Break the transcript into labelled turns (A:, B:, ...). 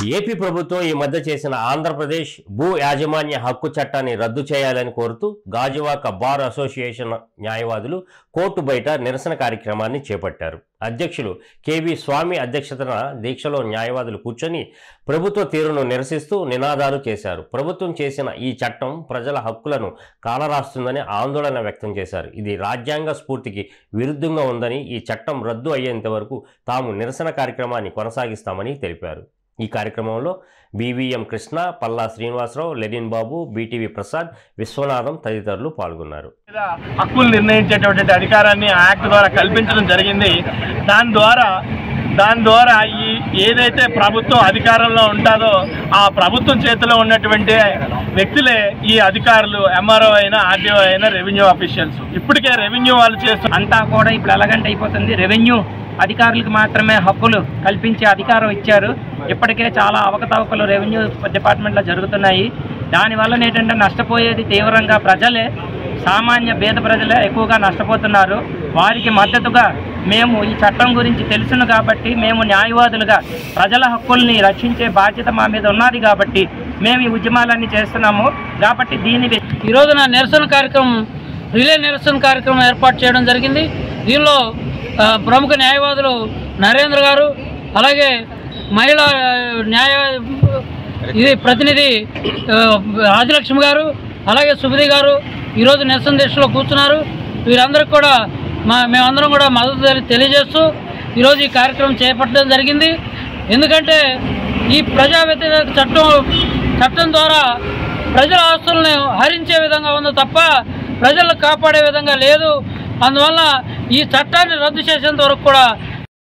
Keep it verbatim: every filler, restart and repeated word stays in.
A: AP ప్రభుత్వం ఈ మధ్య చేసిన ఆంధ్రప్రదేశ్ భూ యాజమాన్య హక్కు చట్టాన్ని రద్దు చేయాలని కోరుతూ గాజువాక బార్ అసోసియేషన్ న్యాయవాదులు కోర్టు బయట నిరసన కార్యక్రమాన్ని చేపట్టారు. అధ్యక్షులు కేవీ స్వామి అధ్యక్షతన దీక్షలో న్యాయవాదులు కూర్చొని ప్రభుత్వ తీరును నిరసిస్తూ నినాదాలు చేశారు. ప్రభుత్వం చేసిన ఈ చట్టం ప్రజల హక్కులను కాలరాస్తుందని ఆందోళన వ్యక్తం చేశారు. ఇది రాజ్యాంగ స్ఫూర్తికి విరుద్ధంగా ఉందని, ఈ చట్టం రద్దు అయ్యేంత వరకు తాము నిరసన కార్యక్రమాన్ని కొనసాగిస్తామని తెలిపారు. ఈ కార్యక్రమంలో BVM Krishna, Palla Srinivasarao, Lenin Babu, BTV Prasad, Viswanatham తదితరులు పాల్గొన్నారు.
B: హక్కులు నిర్ణయించేటువంటి అధికారాన్ని యాక్ట్ ద్వారా కల్పించడం జరిగింది. దాని ద్వారా దాని ద్వారా ఈ ఏదైతే ప్రభుత్వం అధికారంలో ఉంటుందో ఆ ప్రభుత్వం చేతిలో ఉన్నటువంటి వ్యక్తులే ఈ అధికారులు, ఎంఆర్ఓ అయినా, ఆర్డీఓ అయినా, రెవెన్యూ అఫీషియల్స్. ఇప్పటికే రెవెన్యూ వాళ్ళు చేస్తూ
C: అంతా కూడా ఇప్పుడు ఎలాగంటే అయిపోతుంది. రెవెన్యూ అధికారులకు మాత్రమే హక్కులు కల్పించే అధికారం ఇచ్చారు. ఇప్పటికే చాలా అవకతవకలు రెవెన్యూ డిపార్ట్మెంట్లో జరుగుతున్నాయి. దానివల్ల ఏంటంటే నష్టపోయేది తీవ్రంగా ప్రజలే, సామాన్య పేద ప్రజలే ఎక్కువగా నష్టపోతున్నారు. వారికి మద్దతుగా మేము ఈ చట్టం గురించి తెలుసును కాబట్టి, మేము న్యాయవాదులుగా ప్రజల హక్కుల్ని రక్షించే బాధ్యత మా మీద ఉన్నది కాబట్టి మేము ఈ ఉద్యమాలన్నీ చేస్తున్నాము. కాబట్టి దీని
D: ఈ రోజున నిరసన కార్యక్రమం, రిలే నిరసన కార్యక్రమం ఏర్పాటు చేయడం జరిగింది. దీనిలో ప్రముఖ న్యాయవాదులు నరేంద్ర గారు, అలాగే మహిళా న్యాయ ఇది ప్రతినిధి ఆదిలక్ష్మి గారు, అలాగే సుబిధి గారు ఈరోజు నిరసన దీక్షలో కూర్చున్నారు. వీరందరికీ కూడా మా మేమందరం కూడా మద్దతు తెలియజేస్తూ ఈరోజు ఈ కార్యక్రమం చేపట్టడం జరిగింది. ఎందుకంటే ఈ ప్రజా వ్యతిరేక చట్టం చట్టం ద్వారా ప్రజల ఆస్తులను హరించే విధంగా ఉందో తప్ప ప్రజలను కాపాడే విధంగా లేదు. అందువల్ల ఈ చట్టాన్ని రద్దు చేసేంత వరకు కూడా